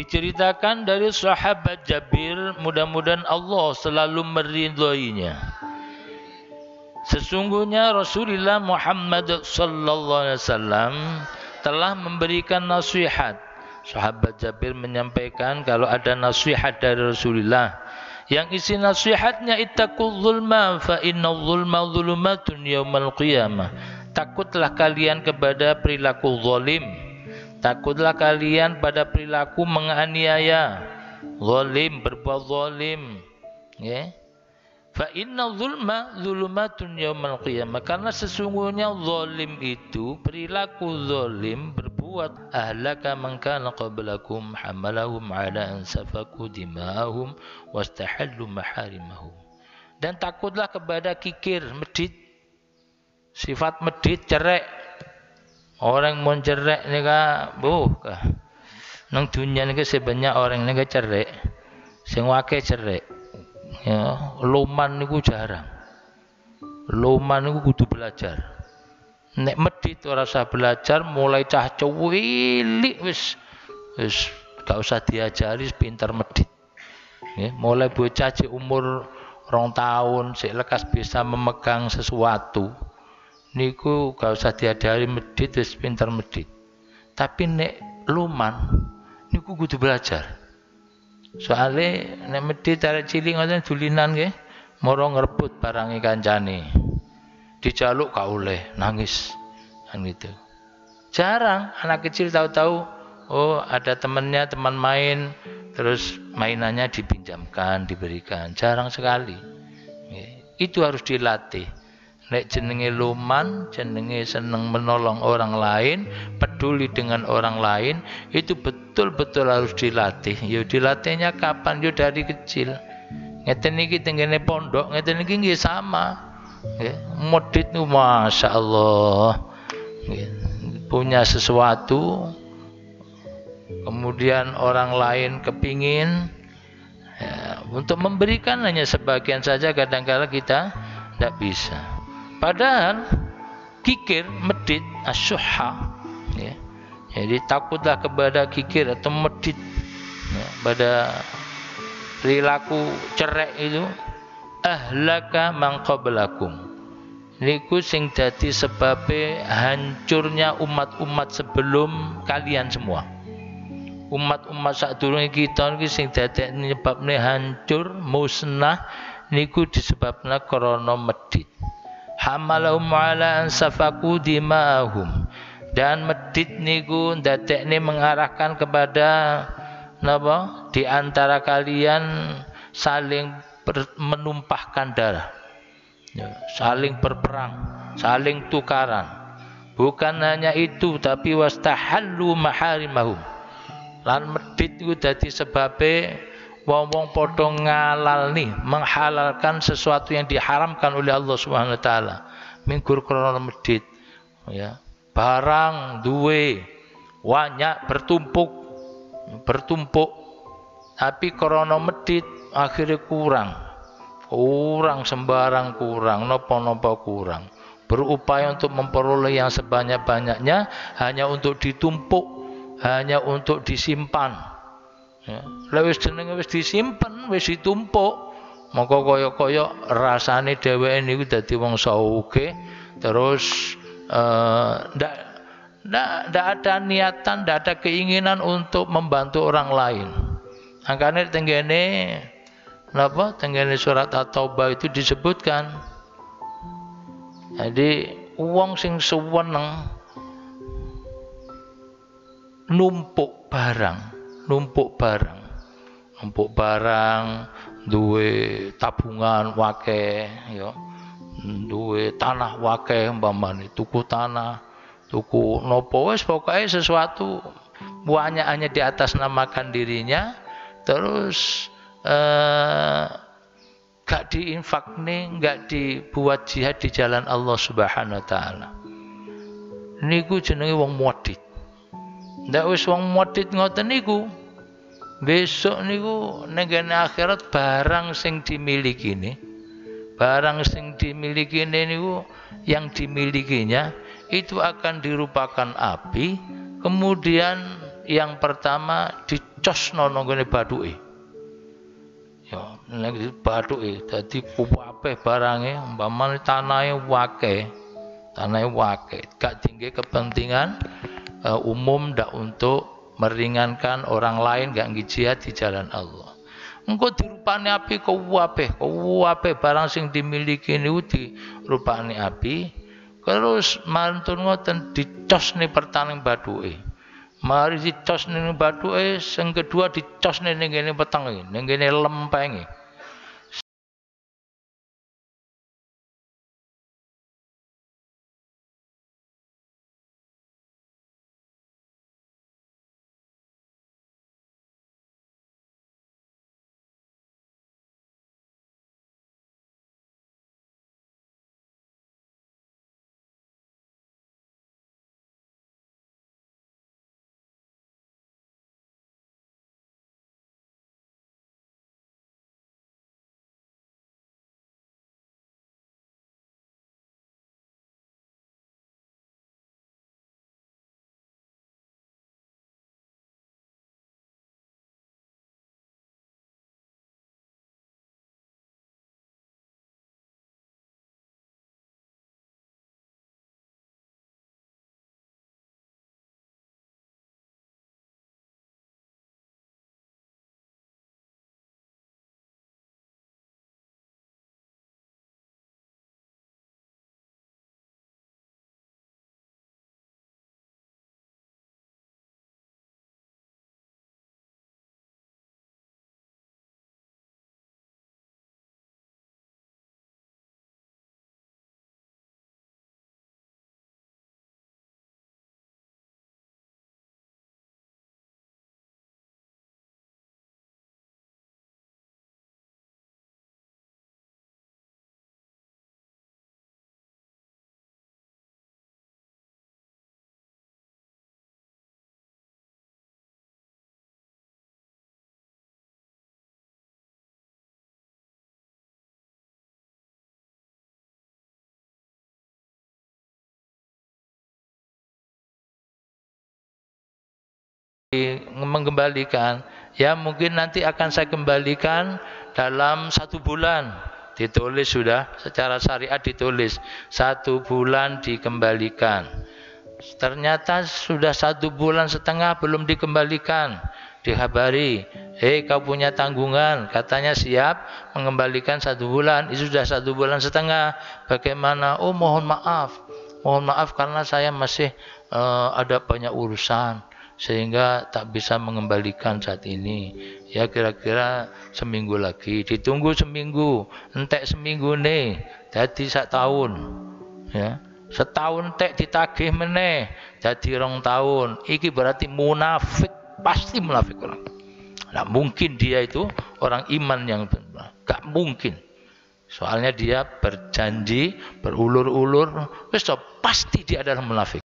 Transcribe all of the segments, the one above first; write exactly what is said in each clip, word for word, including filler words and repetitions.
Diceritakan dari sahabat Jabir, mudah-mudahan Allah selalu meridhoinya. Sesungguhnya Rasulullah Muhammad sallallahu alaihi wasallam telah memberikan nasihat. Sahabat Jabir menyampaikan kalau ada nasihat dari Rasulullah, yang isi nasihatnya ittaqul zulma fa innal zulma zulumatun yaumal qiyamah. Takutlah kalian kepada perilaku zalim. Takutlah kalian pada perilaku menganiaya, zalim, berbuat zalim, ya. Fa inna zulma zulumatun yaumal qiyamah, karena sesungguhnya zalim itu, perilaku zalim, berbuat ahlaka man kana qablakum hamalahum ala an safaku dima'ahum wastahallu maharimahum. Dan takutlah kepada kikir, medit, sifat medit, cerai. Orang mau cerai ni ka, buh ka. Nang dunia ni sebanyak orang ni ka cerai, sing wake cerai. Ya, loman niku jarang. Loman niku kudu belajar. Nek medit ora usah belajar, mulai cah cilik wis wis gak usah diajari, pintar medit. Ya, mulai bocah cek umur rong tahun sik lekas bisa memegang sesuatu. Niku gak usah diajari medit, wis pintar medit. Tapi nek luman niku kudu belajar. Soale nek medit arek cilik ngoten dulinan nggih, moro ngrebut barange kancane. Dijaluk gak oleh, nangis. Kan gitu. Jarang anak kecil tahu-tahu oh ada temannya, teman main, terus mainannya dipinjamkan, diberikan. Jarang sekali. Itu harus dilatih. Nek jenenge luman, jenenge seneng menolong orang lain, peduli dengan orang lain, itu betul-betul harus dilatih. Yo dilatihnya kapan? Yo dari kecil. Ngeten iki tenggene pondok, ngeten iki nggih sama. Nggih, modit niku masyaallah. Nggih, punya sesuatu, kemudian orang lain kepingin ya, untuk memberikan hanya sebagian saja, kadang-kadang kita tidak bisa. Padahal kikir, medit, asyuhha, ya. Jadi takutlah kepada kikir atau medit, ya, pada perilaku cerai itu. Ahlaka man qablakum, niku sing dadi sebabe hancurnya umat-umat sebelum kalian semua. Umat-umat sadurunge kita niki sing dadi nyebabne hancur, musnah, niku disebabna krana medit. Hamalahum ala an safaku dima'ahum, dan medit niku ndadekne mengarahkan kepada napa? Di antara kalian saling ber, menumpahkan darah, ya, saling berperang, saling tukaran. Bukan hanya itu, tapi wastahallu maharimahum, lan medit iku dadi sebabe wong-wong padha ngalalni, menghalalkan sesuatu yang diharamkan oleh Allah Subhanahu wa taala. Minggur krana medit, ya. Barang duwe banyak, bertumpuk, bertumpuk, tapi krana medit akhirnya kurang. Kurang sembarang kurang, napa-napa kurang. Berupaya untuk memperoleh yang sebanyak-banyaknya hanya untuk ditumpuk, hanya untuk disimpan. Ya, wis jenenge wis disimpen, wis ditumpuk, maka kaya-kaya rasane dheweke niku dadi wong sugih, terus eh ndak ndak ndak ada niatan, ndak ada keinginan untuk membantu orang lain. Angkane tenggene napa? Tenggene surat At-Taubah itu disebutkan. Jadi wong sing suweneng numpuk barang, numpuk barang, numpuk barang, duwe tabungan wake, ya, duwe tanah wake, umpamane tuku tanah, tuku nopo, wis pokoke sesuatu banyak hanya di atas namakan dirinya, terus eh, gak diinfakne, gak dibuat jihad di jalan Allah Subhanahu wa taala. Niku jenenge wong modit. Ndak wis wong modit ngoten niku, besok niku ning akhirat barang sing dimiliki ini, barang sing dimiliki ini niku, yang dimilikinya itu akan dirupakan api. Kemudian yang pertama dicor dicosno nang gone bathuke. Ya, nek bathuke dadi kuwape barange umpamane tanahe wake, tanahe wake, gak tinggi kepentingan uh, umum ndak untuk meringankan orang lain gak jihad di jalan Allah. Engko dirupane api kuwape, kuwape barang sing dimiliki niku dirupane api, terus mantun ngoten dicosne pertaning bathuke. Mari dicos ning bathuke, sing kedua dicos ning ngene wetenge, ning ngene lempenge. Mengembalikan, ya mungkin nanti akan saya kembalikan dalam satu bulan, ditulis sudah secara syariat, ditulis satu bulan dikembalikan. Ternyata sudah satu bulan setengah belum dikembalikan, dikabari, hei kau punya tanggungan, katanya siap mengembalikan satu bulan, itu sudah satu bulan setengah, bagaimana? Oh mohon maaf, mohon maaf karena saya masih uh, ada banyak urusan sehingga tak bisa mengembalikan saat ini. Ya kira-kira seminggu lagi, ditunggu seminggu, entek seminggu nih, jadi sak tahun, ya setahun tek ditagih meneh, jadi rong tahun. Iki berarti munafik, pasti munafik orang. Nah mungkin dia itu orang iman yang benar, gak mungkin. Soalnya dia berjanji berulur-ulur, pasti dia adalah munafik.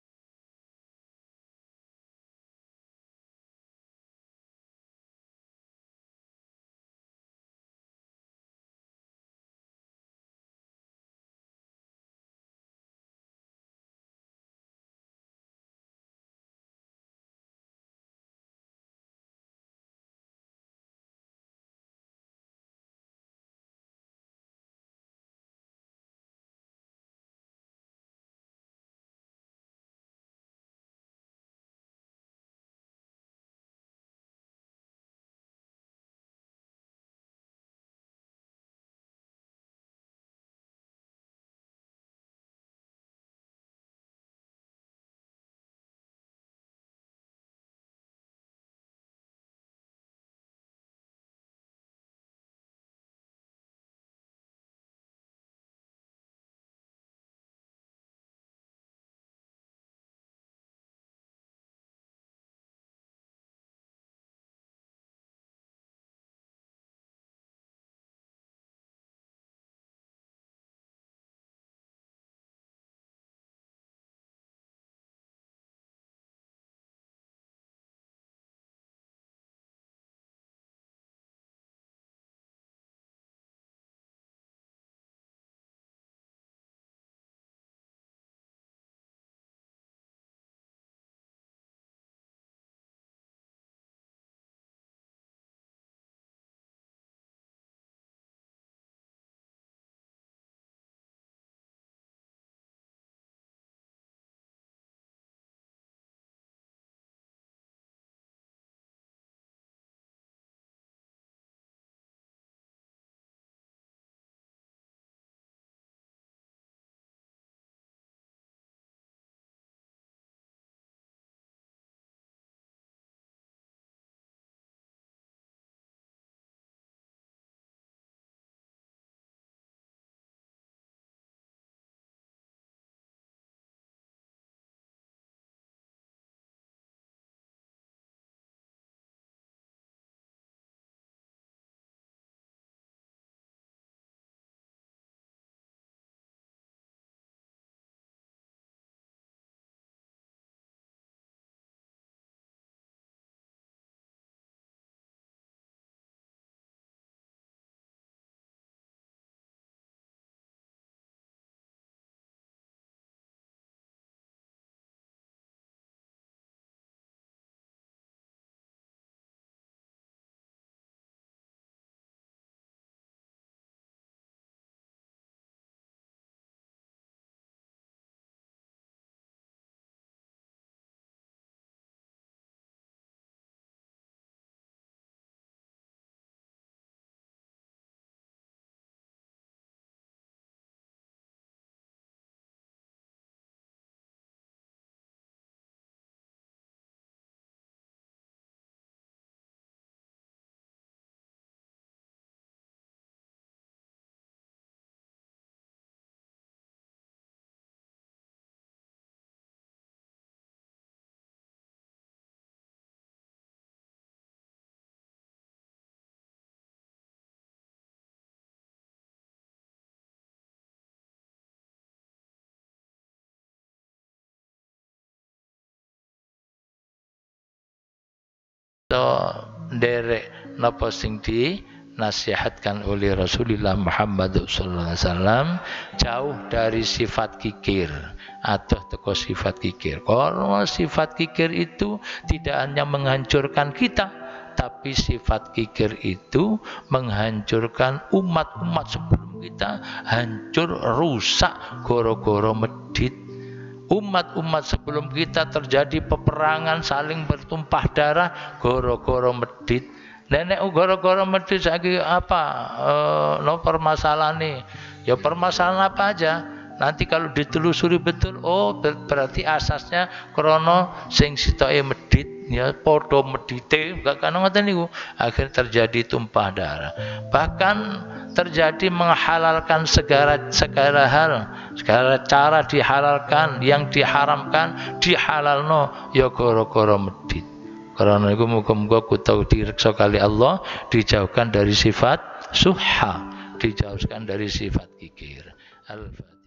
to nderek napa sing di nasihatkan oleh Rasulullah Muhammad sallallahu alaihi wasallam, jauh dari sifat kikir atau teko sifat kikir. Karena sifat kikir itu tidak hanya menghancurkan kita, tapi sifat kikir itu menghancurkan umat-umat sebelum kita, hancur rusak goro-goro medit. Umat-umat sebelum kita terjadi peperangan, saling bertumpah darah goro-goro medit. Nenek goro-goro medit saiki apa e, no permasalahan nih? Ya permasalahan apa aja? Nanti kalau ditelusuri betul, oh ber berarti asasnya krono sing sitoke medit, ya podo medite, gak kan ngoten niku. Akhirnya terjadi tumpah darah. Bahkan terjadi menghalalkan segala segala hal, segala cara dihalalkan, yang diharamkan dihalalno, ya goro-goro medit. Karena itu muka-muka ku tahu direksa kali Allah, dijauhkan dari sifat suha, dijauhkan dari sifat kikir. Al-Fatihah.